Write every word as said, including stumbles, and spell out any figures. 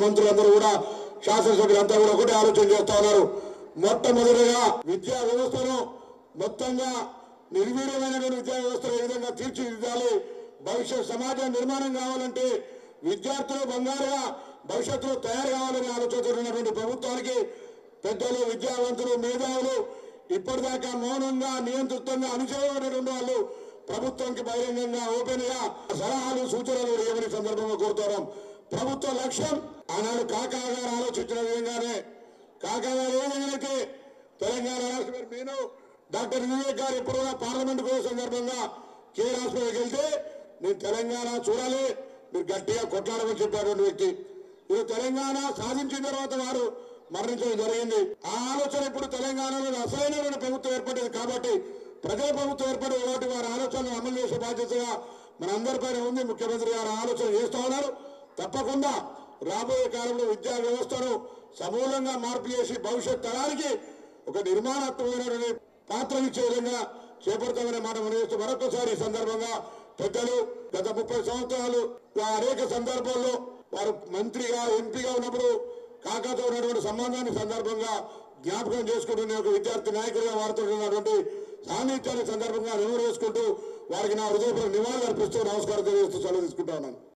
మంత్రులందరూ కూడా శాసనసభ్యులంతా కూడా ఒకటే ఆలోచన చేస్తా ఉన్నారు. మొట్టమొదటిగా విద్యా వ్యవస్థను మొత్తంగా నిర్వీర్యమైనటువంటి విద్యా వ్యవస్థను ఏ విధంగా తీర్చిదిద్దాలి, భవిష్యత్ సమాజం నిర్మాణం కావాలంటే విద్యార్థులు బంగారుగా భవిష్యత్తులో తయారు కావాలని ఆలోచిస్తున్నటువంటి ప్రభుత్వానికి పెద్దలు, విద్యావంతులు, మేధావులు ఇప్పటిదాకా మౌనంగా నియంత్రితంగా అనుచరులైనటువంటి వాళ్ళు ప్రభుత్వానికి బహిరంగంగా ఓపెన్ గా సలహాలు సూచనలు ఇవ్వని సందర్భంగా కోరుతున్నాం. ప్రభుత్వ లక్ష్యం ఆనాడు కాకా గారు ఆలోచించిన విధంగానే కాకా గారు ఏ విధంగా తెలంగాణ రాష్ట్ర నేను డాక్టర్ వివేక్ గారు ఎప్పుడు కూడా పార్లమెంట్ పోయే సందర్భంగా కే హాస్పిటల్కి వెళ్తే నేను తెలంగాణ చూడాలి, మీరు గట్టిగా కొట్లాడమని చెప్పినటువంటి వ్యక్తి. ఇది తెలంగాణ సాధించిన తర్వాత వారు మరణించడం జరిగింది. ఆ ఆలోచన ఇప్పుడు తెలంగాణలో అసలైనటువంటి ప్రభుత్వం ఏర్పడింది కాబట్టి ప్రజల ప్రభుత్వం ఏర్పడే కాబట్టి వారి ఆలోచనలు అమలు చేసే బాధ్యతగా మన అందరిపైన ఉంది. ముఖ్యమంత్రి గారు ఆలోచన చేస్తూ ఉన్నారు. తప్పకుండా రాబోయే కాలంలో విద్యా వ్యవస్థను సమూలంగా మార్పు చేసి భవిష్యత్ తరానికి ఒక నిర్మాణాత్మకమైనటువంటి పాత్ర ఇచ్చే విధంగా చేపడతామనే మాట మనం చేస్తూ మరొకసారి ఈ సందర్భంగా పెద్దలు గత ముప్పై సంవత్సరాలు అనేక సందర్భాల్లో వారు మంత్రిగా ఎంపీగా ఉన్నప్పుడు కాకాతో ఉన్నటువంటి సంబంధాన్ని సందర్భంగా జ్ఞాపకం చేసుకుంటున్న ఒక విద్యార్థి నాయకులుగా వారితో ఉన్నటువంటి సాన్నిధ్యాన్ని సందర్భంగా నెమరు వేసుకుంటూ వారికి నా హృదయపూర్వక నివాళులు అర్పిస్తూ నమస్కారం తెలియజేస్తూ సెలవు తీసుకుంటా ఉన్నాను.